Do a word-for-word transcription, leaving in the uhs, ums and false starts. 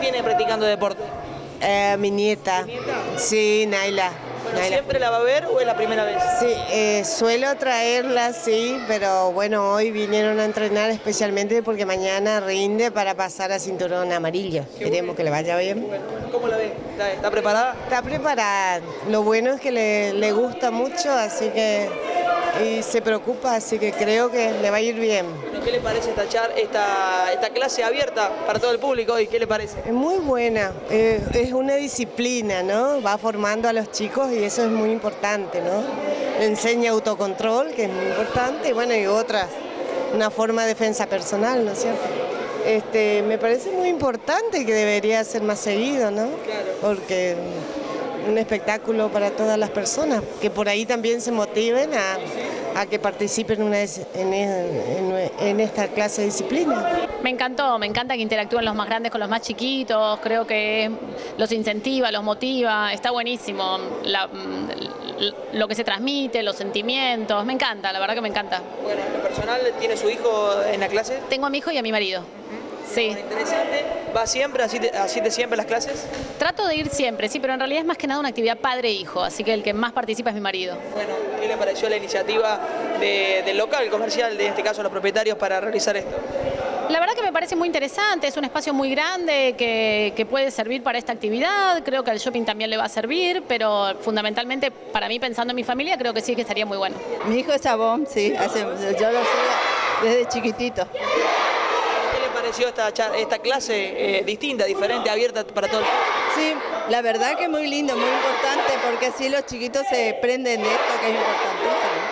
viene practicando deporte? Eh, mi nieta. ¿Tu nieta? Sí, Naila. Bueno, Naila. ¿siempre la va a ver o es la primera vez? Sí, eh, suelo traerla, sí, pero bueno, hoy vinieron a entrenar especialmente porque mañana rinde para pasar a cinturón amarillo. Qué Esperemos bueno. que le vaya bien. Bueno, bueno, ¿cómo la ve? ¿Está, está preparada? Está preparada. Lo bueno es que le, le gusta mucho, así que y se preocupa, así que creo que le va a ir bien. Bueno, ¿qué le parece esta, char, esta, esta clase abierta para todo el público hoy? ¿Qué le parece? Es muy buena, eh, es una disciplina, ¿no? Va formando a los chicos y eso es muy importante, ¿no? Le enseña autocontrol, que es muy importante, y bueno, y otras, una forma de defensa personal, ¿no es cierto? Este, me parece muy importante y que debería ser más seguido, ¿no? Claro. Porque un espectáculo para todas las personas, que por ahí también se motiven a, a que participen una, en, en, en esta clase de disciplina. Me encantó, me encanta que interactúen los más grandes con los más chiquitos, creo que los incentiva, los motiva, está buenísimo la, lo que se transmite, los sentimientos, me encanta, la verdad que me encanta. Bueno, en lo personal, ¿tiene su hijo en la clase? Tengo a mi hijo y a mi marido. Sí. Bueno, interesante. ¿Va siempre, así de, así de siempre las clases? Trato de ir siempre, sí, pero en realidad es más que nada una actividad padre-hijo, así que el que más participa es mi marido. Bueno, ¿qué le pareció la iniciativa de, del local comercial, de en este caso los propietarios, para realizar esto? La verdad que me parece muy interesante, es un espacio muy grande que, que puede servir para esta actividad, creo que al shopping también le va a servir, pero fundamentalmente para mí, pensando en mi familia, creo que sí que estaría muy bueno. Mi hijo es sabón, sí, hace, yo lo sigo desde chiquitito. ¿Qué le pareció esta, esta clase eh, distinta, diferente, abierta para todos? Sí, la verdad que muy lindo, muy importante, porque así los chiquitos se prenden de esto que es importantísimo.